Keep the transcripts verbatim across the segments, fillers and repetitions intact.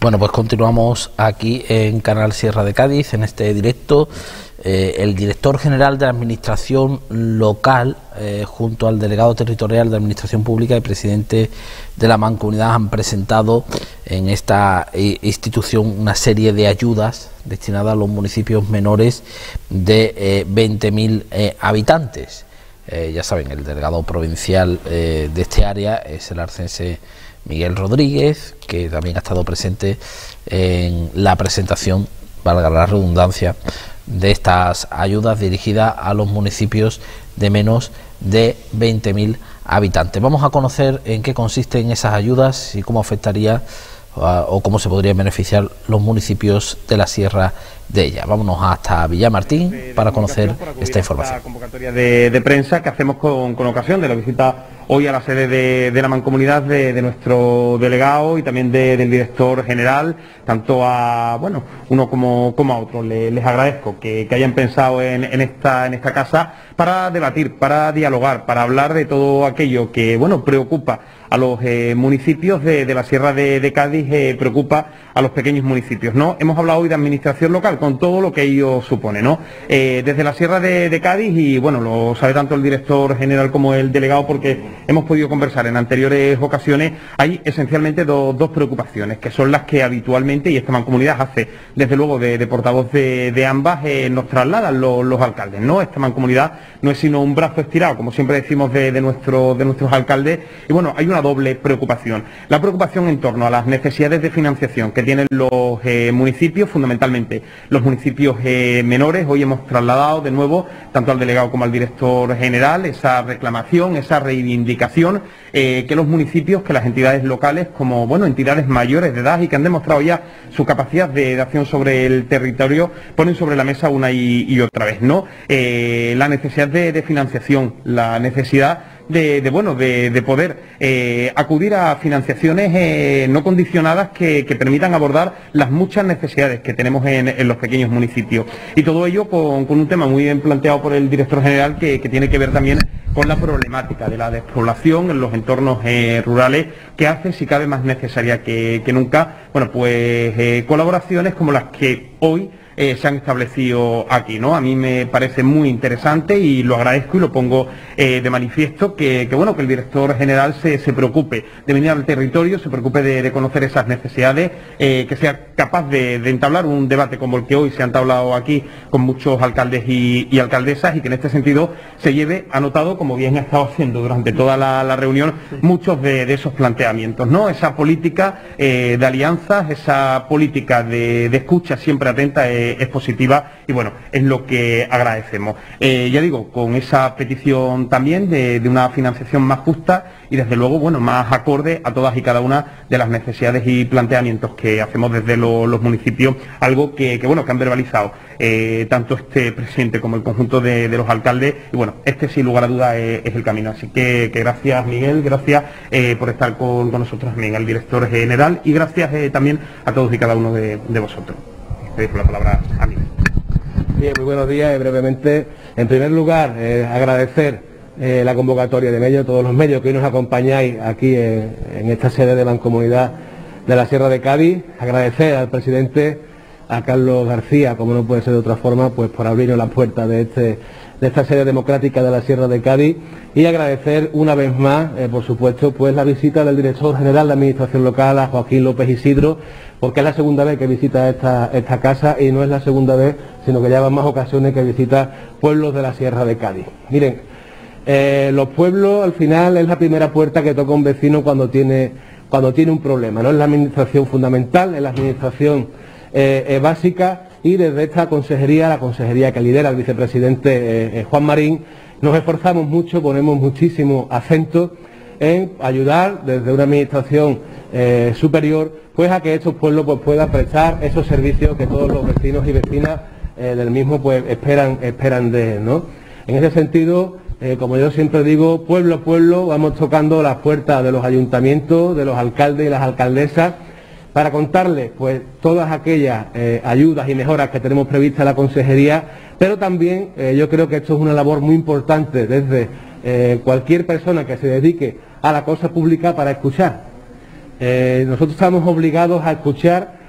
Bueno, pues continuamos aquí en Canal Sierra de Cádiz, en este directo. Eh, el director general de la Administración Local, eh, junto al delegado territorial de Administración Pública y presidente de la Mancomunidad, han presentado en esta eh, institución una serie de ayudas destinadas a los municipios menores de eh, veinte mil eh, habitantes. Eh, ya saben, el delegado provincial eh, de este área es el arcense Miguel Rodríguez, que también ha estado presente en la presentación, valga la redundancia, de estas ayudas dirigidas a los municipios de menos de veinte mil habitantes. Vamos a conocer en qué consisten esas ayudas y cómo afectaría uh, o cómo se podrían beneficiar los municipios de la Sierra de ella. Vámonos hasta Villamartín de, de para conocer para esta información. La convocatoria de, de prensa que hacemos con, con ocasión de la visita hoy a la sede de, de la Mancomunidad de, de nuestro delegado y también de, del director general, tanto a, bueno, uno como, como a otro. Les, les agradezco que, que hayan pensado en, en, esta, en esta casa para debatir, para dialogar, para hablar de todo aquello que, bueno, preocupa a los eh, municipios de, de la Sierra de, de Cádiz, eh, preocupa a los pequeños municipios, ¿no? Hemos hablado hoy de administración local, con todo lo que ello supone, ¿no? Eh, desde la Sierra de, de Cádiz, y bueno, lo sabe tanto el director general como el delegado, porque hemos podido conversar en anteriores ocasiones, hay esencialmente do, dos preocupaciones, que son las que habitualmente, y esta mancomunidad hace, desde luego, de, de portavoz de, de ambas, eh, nos trasladan los, los alcaldes, ¿no? Esta mancomunidad no es sino un brazo estirado, como siempre decimos, de, de, nuestro, de nuestros alcaldes, y bueno, hay una doble preocupación. La preocupación en torno a las necesidades de financiación que tienen los eh, municipios, fundamentalmente los municipios eh, menores. Hoy hemos trasladado de nuevo, tanto al delegado como al director general, esa reclamación, esa reivindicación, eh, que los municipios, que las entidades locales, como bueno, entidades mayores de edad y que han demostrado ya su capacidad de, de acción sobre el territorio, ponen sobre la mesa una y, y otra vez, ¿no? Eh, la necesidad de, de financiación, la necesidad De, de bueno de, de poder eh, acudir a financiaciones eh, no condicionadas que, que permitan abordar las muchas necesidades que tenemos en, en los pequeños municipios, y todo ello con, con un tema muy bien planteado por el director general que, que tiene que ver también con la problemática de la despoblación en los entornos eh, rurales, que hace, si cabe, más necesaria que, que nunca, bueno, pues eh, colaboraciones como las que hoy Eh, se han establecido aquí, ¿no? A mí me parece muy interesante y lo agradezco y lo pongo eh, de manifiesto que, que, bueno, que el director general se, se preocupe de venir al territorio, se preocupe de, de conocer esas necesidades, eh, que sea capaz de, de entablar un debate como el que hoy se ha entablado aquí con muchos alcaldes y, y alcaldesas, y que en este sentido se lleve anotado, como bien ha estado haciendo durante toda la, la reunión, muchos de, de esos planteamientos, ¿no? Esa política eh, de alianzas, esa política de, de escucha siempre atenta eh, es positiva, y bueno, es lo que agradecemos. Eh, ya digo, con esa petición también de, de una financiación más justa y desde luego, bueno, más acorde a todas y cada una de las necesidades y planteamientos que hacemos desde lo, los municipios, algo que, que bueno, que han verbalizado eh, tanto este presidente como el conjunto de, de los alcaldes, y bueno, este sin lugar a dudas es, es el camino. Así que, que gracias, Miguel, gracias eh, por estar con, con nosotros también, al director general, y gracias eh, también a todos y cada uno de, de vosotros. Dejo la palabra a mí. Bien, muy buenos días. Eh, brevemente, en primer lugar, eh, agradecer eh, la convocatoria de medios, todos los medios que hoy nos acompañáis aquí en, en esta sede de Mancomunidad de la Sierra de Cádiz. Agradecer al presidente, a Carlos García, como no puede ser de otra forma, pues por abrirnos las puertas de este de esta sede democrática de la Sierra de Cádiz, y agradecer una vez más, eh, por supuesto, pues la visita del director general de Administración Local, a Joaquín López Isidro, porque es la segunda vez que visita esta, esta casa, y no es la segunda vez, sino que ya van más ocasiones que visita pueblos de la Sierra de Cádiz. Miren, eh, los pueblos al final es la primera puerta que toca un vecino cuando tiene, cuando tiene un problema, ¿no? Es la administración fundamental, es la administración eh, eh, básica, y desde esta consejería, la consejería que lidera el vicepresidente eh, eh, Juan Marín, nos esforzamos mucho, ponemos muchísimo acento en ayudar desde una administración eh, superior, pues a que estos pueblos pues, puedan prestar esos servicios que todos los vecinos y vecinas eh, del mismo pues esperan, esperan de él, ¿no? En ese sentido, eh, como yo siempre digo, pueblo a pueblo vamos tocando las puertas de los ayuntamientos, de los alcaldes y las alcaldesas, para contarles pues todas aquellas eh, ayudas y mejoras que tenemos previstas en la consejería, pero también eh, yo creo que esto es una labor muy importante desde eh, cualquier persona que se dedique a la cosa pública, para escuchar. Eh, nosotros estamos obligados a escuchar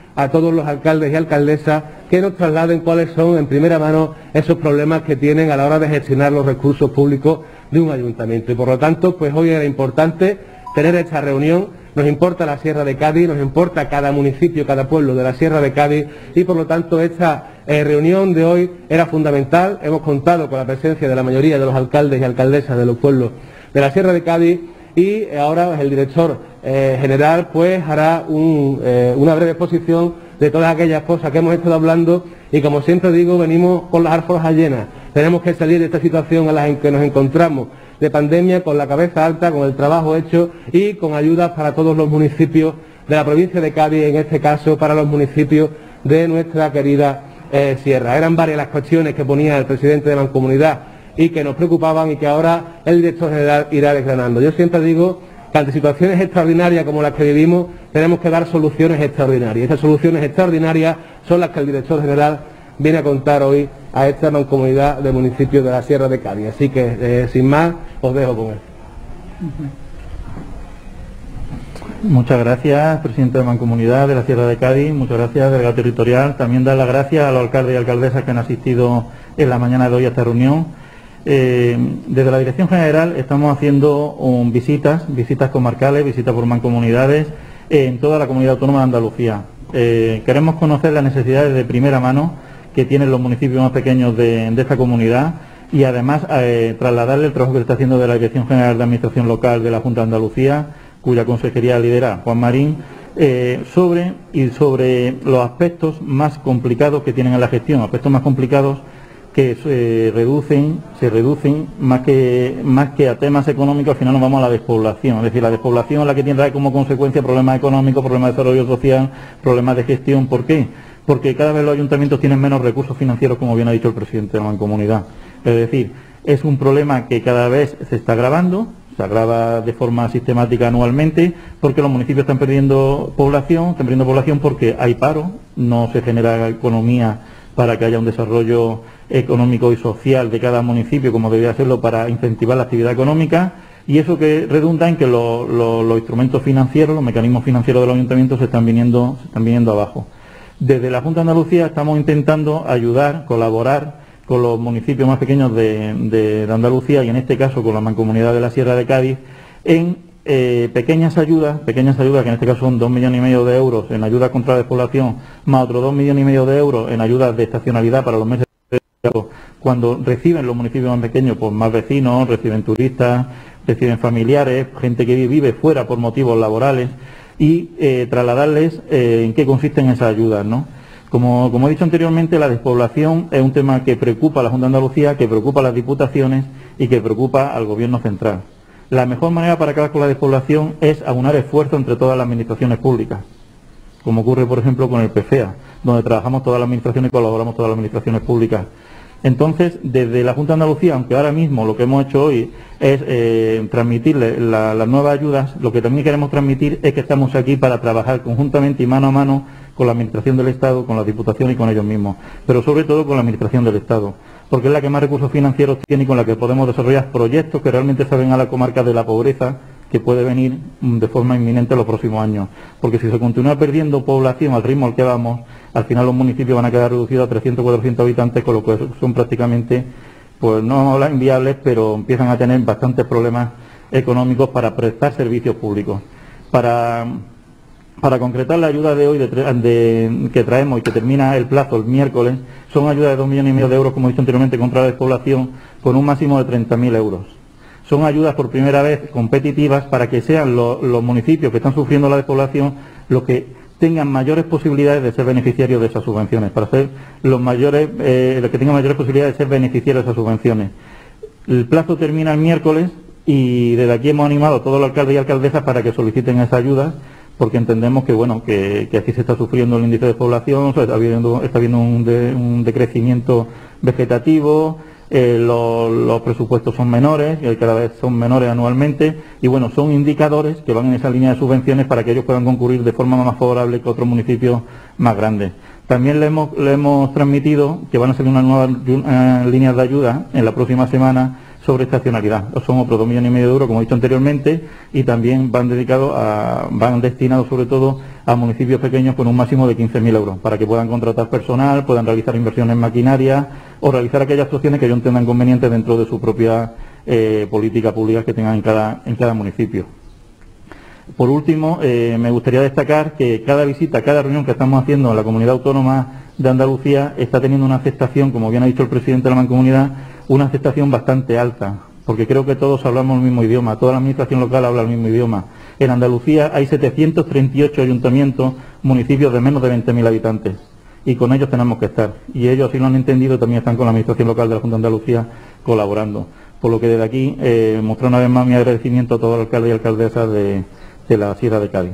a todos los alcaldes y alcaldesas que nos trasladen cuáles son en primera mano esos problemas que tienen a la hora de gestionar los recursos públicos de un ayuntamiento. Y por lo tanto, pues hoy era importante tener esta reunión. Nos importa la Sierra de Cádiz, nos importa cada municipio, cada pueblo de la Sierra de Cádiz y por lo tanto esta eh, reunión de hoy era fundamental. Hemos contado con la presencia de la mayoría de los alcaldes y alcaldesas de los pueblos de la Sierra de Cádiz y ahora el director eh, general pues hará un, eh, una breve exposición de todas aquellas cosas que hemos estado hablando y como siempre digo, venimos con las alforjas llenas. Tenemos que salir de esta situación a la en que nos encontramos de pandemia con la cabeza alta, con el trabajo hecho y con ayudas para todos los municipios de la provincia de Cádiz, en este caso para los municipios de nuestra querida eh, Sierra. Eran varias las cuestiones que ponía el presidente de Mancomunidad y que nos preocupaban y que ahora el director general irá desgranando. Yo siempre digo que ante situaciones extraordinarias como las que vivimos tenemos que dar soluciones extraordinarias. Esas soluciones extraordinarias son las que el director general viene a contar hoy a esta mancomunidad de municipios de la Sierra de Cádiz. Así que, eh, sin más, os dejo con él. Muchas gracias, presidente de Mancomunidad de la Sierra de Cádiz. Muchas gracias, delegado territorial. También dar las gracias a los alcaldes y alcaldesas que han asistido en la mañana de hoy a esta reunión. Eh, desde la Dirección General estamos haciendo um, visitas, visitas comarcales, visitas por mancomunidades eh, en toda la comunidad autónoma de Andalucía. Eh, queremos conocer las necesidades de primera mano que tienen los municipios más pequeños de, de esta comunidad y además eh, trasladarle el trabajo que se está haciendo de la Dirección General de Administración Local de la Junta de Andalucía, cuya consejería lidera Juan Marín, eh, sobre y sobre los aspectos más complicados que tienen en la gestión, aspectos más complicados que se reducen, se reducen más que más que a temas económicos. Al final nos vamos a la despoblación, es decir, la despoblación es la que tiene como consecuencia problemas económicos, problemas de desarrollo social, problemas de gestión. ¿Por qué? Porque cada vez los ayuntamientos tienen menos recursos financieros, como bien ha dicho el presidente de la Mancomunidad. Es decir, es un problema que cada vez se está agravando, se agrava de forma sistemática anualmente, porque los municipios están perdiendo población, están perdiendo población porque hay paro, no se genera economía para que haya un desarrollo económico y social de cada municipio, como debería serlo, para incentivar la actividad económica, y eso que redunda en que lo, lo, los instrumentos financieros, los mecanismos financieros de los ayuntamientos se están viniendo, se están viniendo abajo. Desde la Junta de Andalucía estamos intentando ayudar, colaborar con los municipios más pequeños de, de, de Andalucía, y en este caso con la Mancomunidad de la Sierra de Cádiz, en eh, pequeñas ayudas, pequeñas ayudas que en este caso son dos millones y medio de euros en ayuda contra la despoblación, más otros dos millones y medio de euros en ayudas de estacionalidad para los meses de cuando reciben los municipios más pequeños pues más vecinos, reciben turistas, reciben familiares, gente que vive fuera por motivos laborales, y eh, trasladarles eh, en qué consisten esas ayudas, ¿no? Como, como he dicho anteriormente, la despoblación es un tema que preocupa a la Junta de Andalucía, que preocupa a las diputaciones y que preocupa al Gobierno central. La mejor manera para acabar con la despoblación es aunar esfuerzos entre todas las administraciones públicas, como ocurre por ejemplo con el P C E A, donde trabajamos todas las administraciones y colaboramos todas las administraciones públicas. Entonces, desde la Junta de Andalucía, aunque ahora mismo lo que hemos hecho hoy es eh, transmitirle la, las nuevas ayudas, lo que también queremos transmitir es que estamos aquí para trabajar conjuntamente y mano a mano con la Administración del Estado, con las Diputaciones y con ellos mismos, pero sobre todo con la Administración del Estado, porque es la que más recursos financieros tiene y con la que podemos desarrollar proyectos que realmente salven a la comarca de la pobreza, que puede venir de forma inminente en los próximos años. Porque si se continúa perdiendo población al ritmo al que vamos, al final los municipios van a quedar reducidos a trescientos, cuatrocientos habitantes, con lo que son prácticamente, pues no vamos a hablar inviables, pero empiezan a tener bastantes problemas económicos para prestar servicios públicos. Para, para concretar la ayuda de hoy de, de, que traemos y que termina el plazo el miércoles, son ayudas de dos millones y medio de euros, como he dicho anteriormente, contra la despoblación, con un máximo de treinta mil euros. Son ayudas por primera vez competitivas para que sean lo, los municipios que están sufriendo la despoblación los que tengan mayores posibilidades de ser beneficiarios de esas subvenciones, para ser los mayores, eh, los que tengan mayores posibilidades de ser beneficiarios de esas subvenciones. El plazo termina el miércoles y desde aquí hemos animado a todos los alcaldes y alcaldesas para que soliciten esas ayudas, porque entendemos que bueno que, que así se está sufriendo el índice de población, o sea, está habiendo, está habiendo un, de, un decrecimiento vegetativo. Eh, los, los presupuestos son menores, eh, cada vez son menores anualmente, y bueno, son indicadores que van en esa línea de subvenciones para que ellos puedan concurrir de forma más favorable que otros municipios más grandes. También le hemos, le hemos transmitido que van a salir unas nuevas uh, líneas de ayuda en la próxima semana sobre estacionalidad. Son otros dos millones y medio de euros, como he dicho anteriormente, y también van dedicados a, van destinados sobre todo a municipios pequeños con un máximo de quince mil euros, para que puedan contratar personal, puedan realizar inversiones en maquinaria o realizar aquellas actuaciones que ellos entiendan convenientes dentro de su propia eh, política pública que tengan en cada, en cada municipio. Por último, eh, me gustaría destacar que cada visita, cada reunión que estamos haciendo en la Comunidad Autónoma de Andalucía está teniendo una aceptación, como bien ha dicho el presidente de la Mancomunidad, una aceptación bastante alta, porque creo que todos hablamos el mismo idioma, toda la administración local habla el mismo idioma. En Andalucía hay setecientos treinta y ocho ayuntamientos, municipios de menos de veinte mil habitantes, y con ellos tenemos que estar. Y ellos, así lo han entendido, también están con la administración local de la Junta de Andalucía colaborando. Por lo que desde aquí eh, mostrar una vez más mi agradecimiento a todos los alcaldes y alcaldesas de, de la Sierra de Cádiz.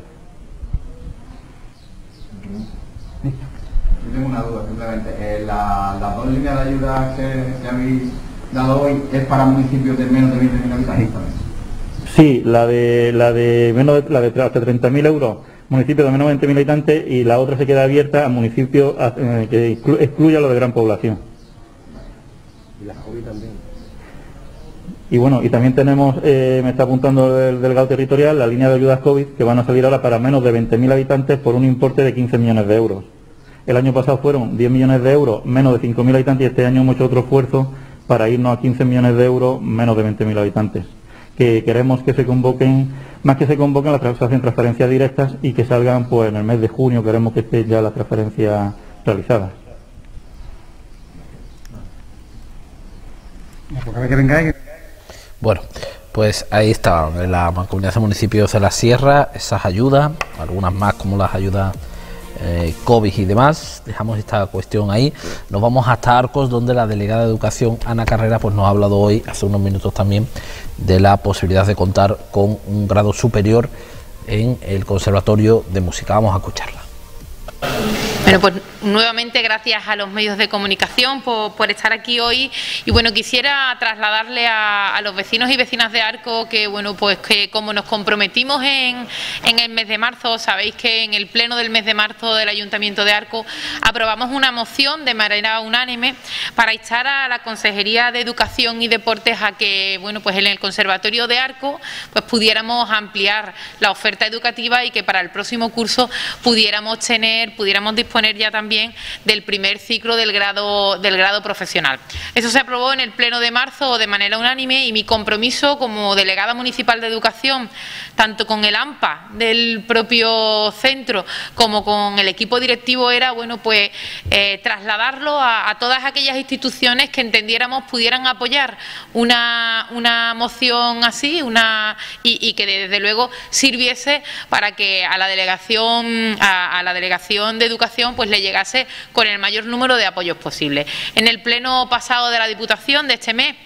Yo tengo una duda, simplemente. Eh, la, las dos líneas de ayuda que, que habéis dado hoy es para municipios de menos de veinte mil habitantes también. Sí, la de la de menos de, la de hasta treinta mil euros, municipios de menos de veinte mil habitantes, y la otra se queda abierta a municipios eh, que exclu, excluya lo de gran población. Y las COVID también. Y bueno, y también tenemos, eh, me está apuntando el delegado territorial, la línea de ayudas COVID, que van a salir ahora para menos de veinte mil habitantes por un importe de quince millones de euros. El año pasado fueron diez millones de euros, menos de cinco mil habitantes, y este año hemos hecho otro esfuerzo para irnos a quince millones de euros, menos de veinte mil habitantes. Que queremos que se convoquen, más que se convoquen, las se hacen transferencias directas y que salgan pues en el mes de junio, queremos que estén ya las transferencias realizadas. Bueno, pues ahí está, en la Mancomunidad de Municipios de la Sierra, esas ayudas, algunas más como las ayudas eh, COVID y demás. Dejamos esta cuestión ahí. Nos vamos hasta Arcos, donde la delegada de Educación, Ana Carrera, pues nos ha hablado hoy, hace unos minutos también, de la posibilidad de contar con un grado superior en el Conservatorio de Música. Vamos a escucharla. Bueno, pues nuevamente gracias a los medios de comunicación por, por estar aquí hoy, y bueno, quisiera trasladarle a, a los vecinos y vecinas de Arcos que bueno, pues que como nos comprometimos en, en el mes de marzo, sabéis que en el pleno del mes de marzo del Ayuntamiento de Arcos aprobamos una moción de manera unánime para instar a la Consejería de Educación y Deportes a que bueno, pues en el Conservatorio de Arcos pues pudiéramos ampliar la oferta educativa y que para el próximo curso pudiéramos tener, pudiéramos disponer ya también del primer ciclo del grado del grado profesional. Eso se aprobó en el pleno de marzo de manera unánime, y mi compromiso como delegada municipal de educación, tanto con el A M P A del propio centro como con el equipo directivo, era bueno pues eh, trasladarlo a, a todas aquellas instituciones que entendiéramos pudieran apoyar una, una moción así, una y, y que desde luego sirviese para que a la delegación a, a la delegación de educación pues le llegase con el mayor número de apoyos posible. En el pleno pasado de la Diputación de este mes,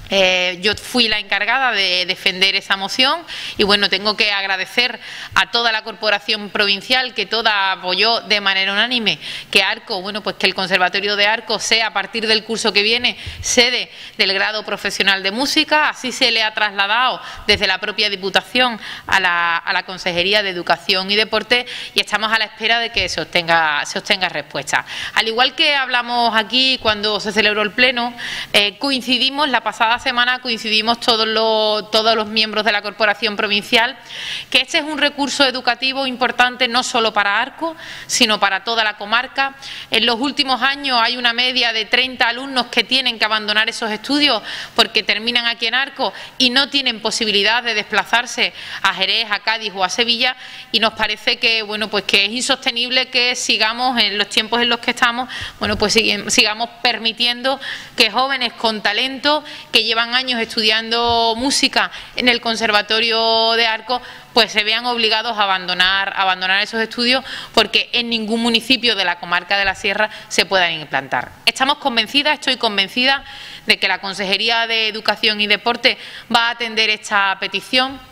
Eh, yo fui la encargada de defender esa moción, y bueno, tengo que agradecer a toda la corporación provincial que toda apoyó de manera unánime que Arcos, bueno, pues que el Conservatorio de Arcos sea a partir del curso que viene sede del grado profesional de música. Así se le ha trasladado desde la propia Diputación a la, a la Consejería de Educación y Deporte, y estamos a la espera de que se obtenga, se obtenga respuesta. Al igual que hablamos aquí cuando se celebró el pleno, eh, coincidimos la pasada semana coincidimos todos los, todos los miembros de la corporación provincial que este es un recurso educativo importante no solo para Arcos, sino para toda la comarca. En los últimos años hay una media de treinta alumnos que tienen que abandonar esos estudios porque terminan aquí en Arcos y no tienen posibilidad de desplazarse a Jerez, a Cádiz o a Sevilla, y nos parece que bueno, pues que es insostenible que sigamos en los tiempos en los que estamos, bueno, pues sigamos permitiendo que jóvenes con talento que llevan años estudiando música en el Conservatorio de Arcos pues se vean obligados a abandonar, a abandonar esos estudios porque en ningún municipio de la comarca de la Sierra se puedan implantar. Estamos convencidas, estoy convencida de que la Consejería de Educación y Deporte va a atender esta petición.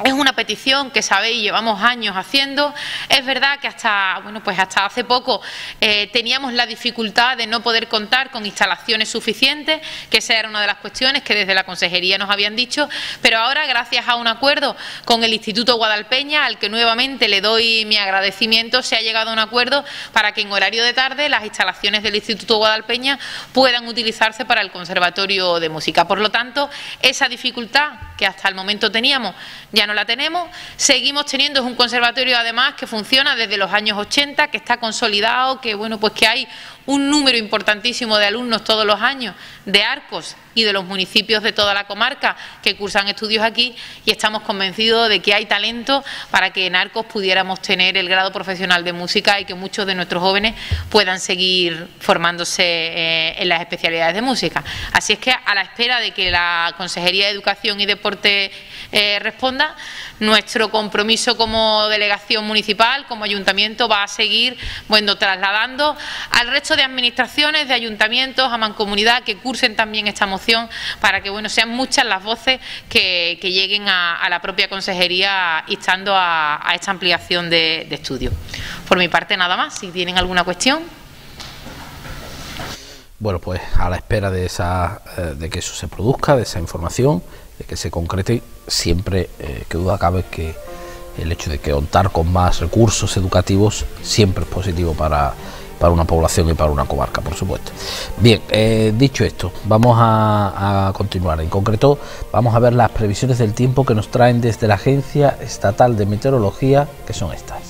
Es una petición que sabéis llevamos años haciendo. Es verdad que hasta bueno pues hasta hace poco eh, teníamos la dificultad de no poder contar con instalaciones suficientes, que esa era una de las cuestiones que desde la consejería nos habían dicho, pero ahora gracias a un acuerdo con el Instituto Guadalpeña, al que nuevamente le doy mi agradecimiento, se ha llegado a un acuerdo para que en horario de tarde las instalaciones del Instituto Guadalpeña puedan utilizarse para el Conservatorio de Música. Por lo tanto, esa dificultad que hasta el momento teníamos ya no la tenemos. Seguimos teniendo, es un conservatorio además que funciona desde los años ochenta, que está consolidado, que bueno pues que hay un número importantísimo de alumnos todos los años de Arcos y de los municipios de toda la comarca que cursan estudios aquí, y estamos convencidos de que hay talento para que en Arcos pudiéramos tener el grado profesional de música y que muchos de nuestros jóvenes puedan seguir formándose eh, en las especialidades de música. Así es que, a la espera de que la Consejería de Educación y Deporte eh, responda, nuestro compromiso como delegación municipal, como ayuntamiento, va a seguir bueno, trasladando al resto de administraciones, de ayuntamientos, a mancomunidad, que cursen también esta moción, para que bueno sean muchas las voces que, que lleguen a, a la propia consejería instando a, a esta ampliación de, de estudios. Por mi parte nada más, si tienen alguna cuestión. Bueno, pues a la espera de, esa, de que eso se produzca, de esa información, de que se concrete, siempre eh, que duda cabe que el hecho de que contar con más recursos educativos siempre es positivo para, para una población y para una comarca, por supuesto. Bien, eh, dicho esto, vamos a, a continuar. En concreto, vamos a ver las previsiones del tiempo que nos traen desde la Agencia Estatal de Meteorología, que son estas.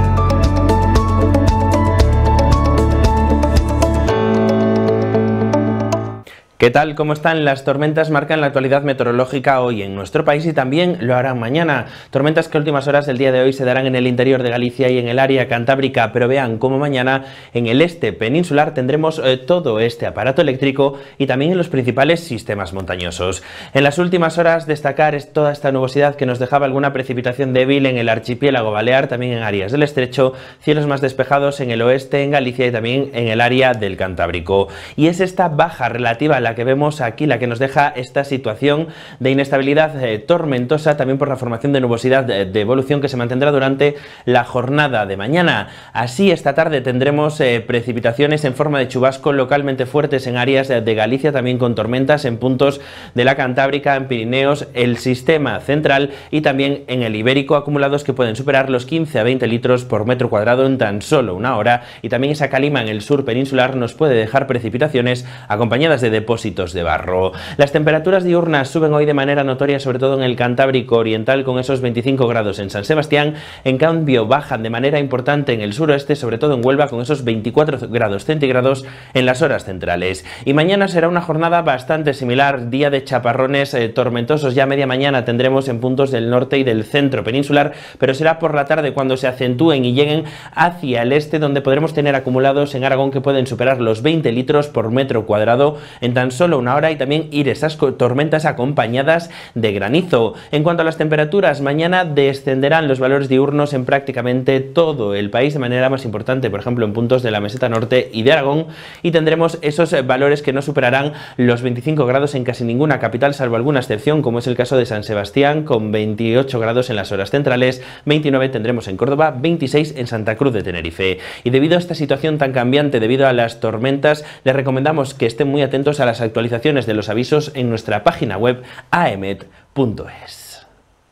¿Qué tal? ¿Cómo están? Las tormentas marcan la actualidad meteorológica hoy en nuestro país y también lo harán mañana. Tormentas que a últimas horas del día de hoy se darán en el interior de Galicia y en el área cantábrica, pero vean cómo mañana en el este peninsular tendremos eh, todo este aparato eléctrico y también en los principales sistemas montañosos. En las últimas horas destacar es toda esta nubosidad que nos dejaba alguna precipitación débil en el archipiélago balear, también en áreas del estrecho, cielos más despejados en el oeste, en Galicia y también en el área del Cantábrico. Y es esta baja relativa a la que vemos aquí la que nos deja esta situación de inestabilidad eh, tormentosa, también por la formación de nubosidad de, de evolución que se mantendrá durante la jornada de mañana. Así, esta tarde tendremos eh, precipitaciones en forma de chubasco localmente fuertes en áreas de, de Galicia, también con tormentas en puntos de la Cantábrica, en Pirineos, el sistema central y también en el Ibérico, acumulados que pueden superar los quince a veinte litros por metro cuadrado en tan solo una hora, y también esa calima en el sur peninsular nos puede dejar precipitaciones acompañadas de depósitos de barro. Las temperaturas diurnas suben hoy de manera notoria, sobre todo en el Cantábrico oriental, con esos veinticinco grados en San Sebastián. En cambio, bajan de manera importante en el suroeste, sobre todo en Huelva, con esos veinticuatro grados centígrados en las horas centrales. Y mañana será una jornada bastante similar, día de chaparrones eh, tormentosos. Ya media mañana tendremos en puntos del norte y del centro peninsular, pero será por la tarde cuando se acentúen y lleguen hacia el este, donde podremos tener acumulados en Aragón que pueden superar los veinte litros por metro cuadrado en tan solo una hora, y también ir esas tormentas acompañadas de granizo. En cuanto a las temperaturas, mañana descenderán los valores diurnos en prácticamente todo el país, de manera más importante, por ejemplo, en puntos de la meseta norte y de Aragón, y tendremos esos valores que no superarán los veinticinco grados en casi ninguna capital, salvo alguna excepción, como es el caso de San Sebastián, con veintiocho grados en las horas centrales, veintinueve tendremos en Córdoba, veintiséis en Santa Cruz de Tenerife. Y debido a esta situación tan cambiante, debido a las tormentas, les recomendamos que estén muy atentos a las actualizaciones de los avisos en nuestra página web a e m e t punto es.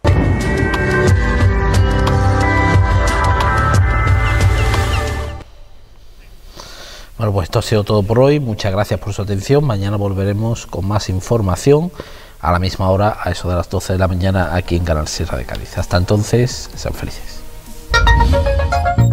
Bueno, pues esto ha sido todo por hoy. Muchas gracias por su atención. Mañana volveremos con más información a la misma hora, a eso de las doce de la mañana, aquí en Canal Sierra de Cádiz. Hasta entonces, sean felices.